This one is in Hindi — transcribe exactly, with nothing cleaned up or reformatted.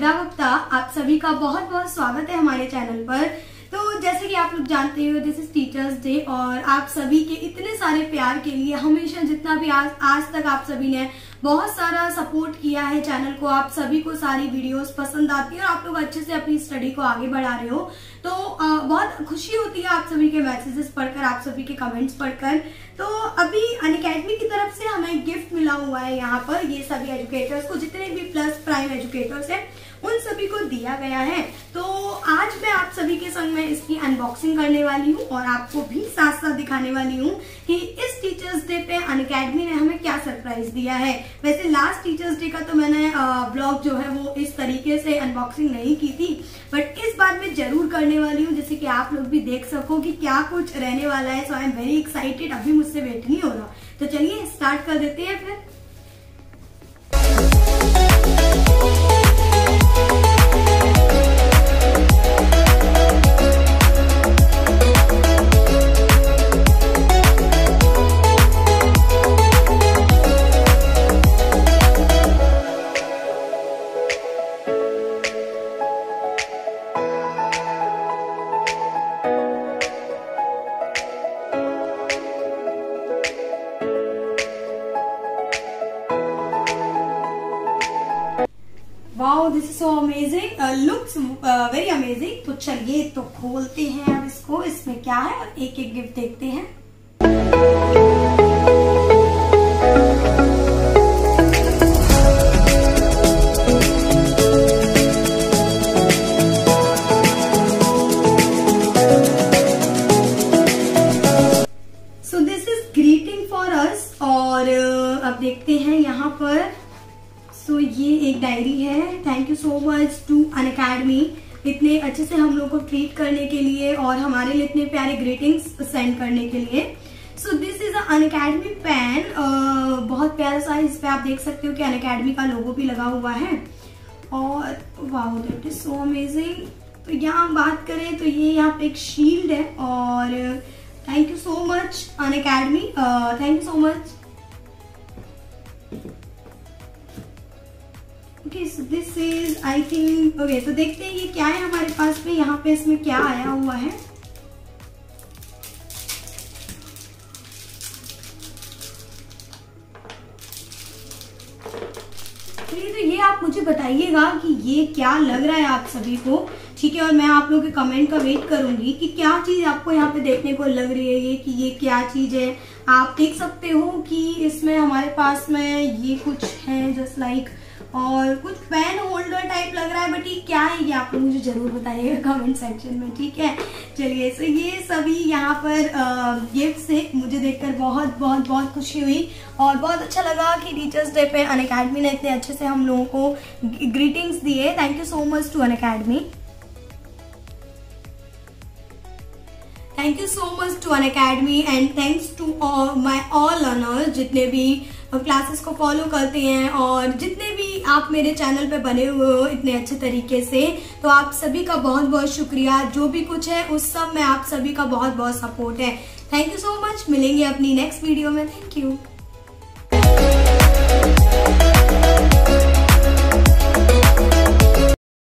विदा गुप्ता। आप सभी का बहुत बहुत स्वागत है हमारे चैनल पर। तो जैसे कि आप लोग जानते हो, दिस इज टीचर्स डे और आप सभी के इतने सारे प्यार के लिए हमेशा जितना भी आज आज तक आप सभी ने बहुत सारा सपोर्ट किया है चैनल को, आप सभी को सारी वीडियोस पसंद आती है और आप लोग अच्छे से अपनी स्टडी को आगे बढ़ा रहे हो। तो आ, बहुत खुशी होती है आप सभी के मैसेजेस पढ़कर, आप सभी के कमेंट्स पढ़कर। तो अभी अनअकैडमी की तरफ से हमें गिफ्ट मिला हुआ है यहाँ पर, ये सभी एजुकेटर्स को, जितने भी प्लस प्राइम एजुकेटर्स हैं उन सभी को दिया गया है। तो आज मैं आप सभी के संग में इसकी अनबॉक्सिंग करने वाली हूँ और आपको भी साथ साथ दिखाने वाली हूँ कि इस टीचर्स डे पे अनअकैडमी ने हमें क्या सरप्राइज दिया है। वैसे लास्ट टीचर्स डे का तो मैंने ब्लॉग जो है वो इस तरीके से अनबॉक्सिंग नहीं की थी, बट इस बार मैं जरूर करने वाली हूँ, जिससे कि आप लोग भी देख सको कि क्या कुछ रहने वाला है। So I am very excited, अभी मुझसे वेट नहीं हो रहा। तो चलिए स्टार्ट कर देते हैं फिर। Wow, this is so amazing, looks very amazing. तो चलिए तो खोलते हैं अब इसको, इसमें क्या है और एक एक गिफ्ट देखते हैं। So this is greeting for us और uh, अब देखते हैं यहाँ पर। सो so, ये एक डायरी है। Thank you so much to Unacademy, इतने अच्छे से हम लोग को ट्रीट करने के लिए और हमारे लिए इतने प्यारे ग्रीटिंग्स सेंड करने के लिए। So this is Unacademy pen, बहुत प्यारा सा। इस पे आप देख सकते हो कि अनअकैडमी का लोगो भी लगा हुआ है और wow that is so amazing. तो यहाँ बात करें तो ये यहाँ पे एक शील्ड है और thank you so much Unacademy, thank you so much. Okay, so this is I think okay. तो देखते हैं ये क्या है हमारे पास में, यहाँ पे इसमें क्या आया हुआ है। चलिए तो ये आप मुझे बताइएगा कि ये क्या लग रहा है आप सभी को, ठीक है। और मैं आप लोगों के कमेंट का वेट करूंगी कि क्या चीज आपको यहाँ पे देखने को लग रही है, ये कि ये क्या चीज है। आप देख सकते हो कि इसमें हमारे पास में ये कुछ है जस्ट लाइक, और कुछ पेन होल्डर टाइप लग रहा है, बट ये क्या है ये आप लोग मुझे जरूर बताइएगा कमेंट सेक्शन में, ठीक है। चलिए, सो ये सभी यहाँ पर गिफ्ट से मुझे देखकर बहुत बहुत बहुत खुशी हुई और बहुत अच्छा लगा कि टीचर्स डे पे अनअकैडमी ने इतने अच्छे से हम लोगों को ग्रीटिंग्स दिए। Thank you so much to Unacademy, thank you so much to Unacademy and thanks to my all learners, जितने भी क्लासेस को फॉलो करते हैं और जितने भी आप मेरे चैनल पे बने हुए हो इतने अच्छे तरीके से। तो आप सभी का बहुत बहुत शुक्रिया। जो भी कुछ है उस सब में आप सभी का बहुत बहुत सपोर्ट है। Thank you so much. मिलेंगे अपनी नेक्स्ट वीडियो में। Thank you.